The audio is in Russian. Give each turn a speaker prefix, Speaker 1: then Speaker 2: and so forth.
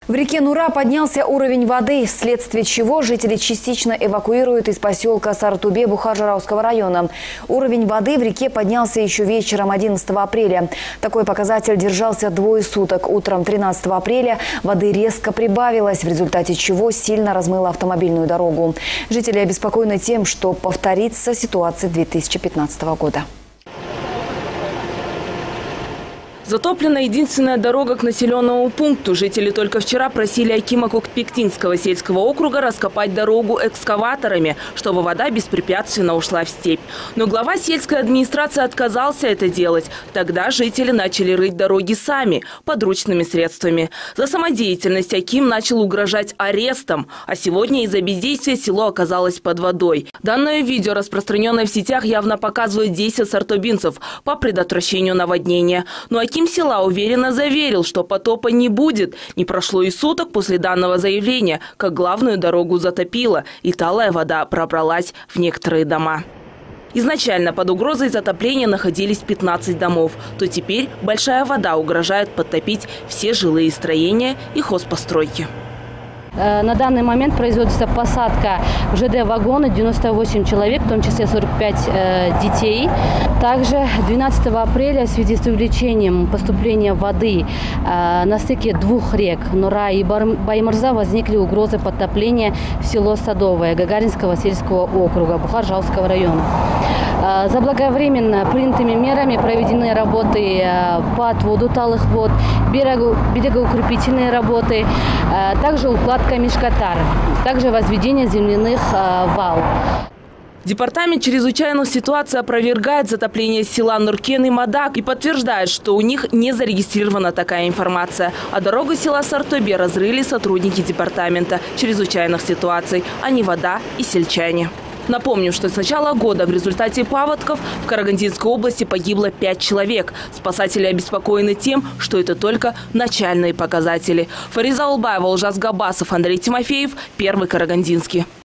Speaker 1: В реке Нура поднялся уровень воды, вследствие чего жители частично эвакуируют из поселка Сартубе Бухар-Жырауского района. Уровень воды в реке поднялся еще вечером 11 апреля. Такой показатель держался двое суток. Утром 13 апреля воды резко прибавилось, в результате чего сильно размыло автомобильную дорогу. Жители обеспокоены тем, что повторится ситуация 2015 года.
Speaker 2: Затоплена единственная дорога к населенному пункту. Жители только вчера просили акима Кокпектинского сельского округа раскопать дорогу экскаваторами, чтобы вода беспрепятственно ушла в степь. Но глава сельской администрации отказался это делать. Тогда жители начали рыть дороги сами, подручными средствами. За самодеятельность аким начал угрожать арестом. А сегодня из-за бездействия село оказалось под водой. Данное видео, распространенное в сетях, явно показывает действия сартобинцев по предотвращению наводнения. Но аким села уверенно заверил, что потопа не будет. Не прошло и суток после данного заявления, как главную дорогу затопило, и талая вода пробралась в некоторые дома. Изначально под угрозой затопления находились 15 домов, то теперь большая вода угрожает подтопить все жилые строения и хозпостройки.
Speaker 3: На данный момент производится посадка в ЖД-вагоны 98 человек, в том числе 45 детей. Также 12 апреля в связи с увеличением поступления воды на стыке двух рек Нура и Баймырза возникли угрозы подтопления в село Садовое Гагаринского сельского округа Бухар-Жырауского района. Заблаговременно принятыми мерами проведены работы по отводу талых вод, берегоукрепительные работы, также укладка мешкотар, также возведение земляных вал.
Speaker 2: Департамент чрезвычайных ситуаций опровергает затопление села Нуркен и Мадак и подтверждает, что у них не зарегистрирована такая информация. А дорогу села Сартобе разрыли сотрудники департамента чрезвычайных ситуаций, а не вода и сельчане. Напомню, что с начала года в результате паводков в Карагандинской области погибло 5 человек. Спасатели обеспокоены тем, что это только начальные показатели. Фариза Улбаева, Ужас Габасов, Андрей Тимофеев, Первый Карагандинский.